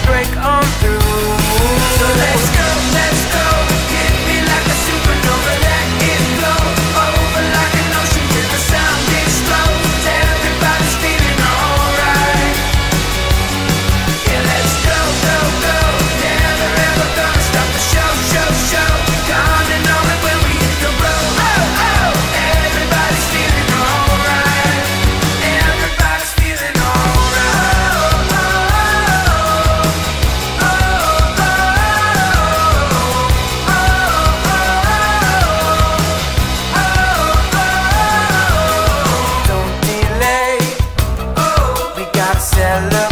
break on through. So let's go, hit me like a supernova, let it flow over like an ocean till the sound explodes. Everybody's feeling alright. Yeah, let's go, never ever gonna stop the show. Gonna know it when we hit the road. Everybody's feeling alright. Everybody's feeling alright. Don't delay, we gotta celebrate.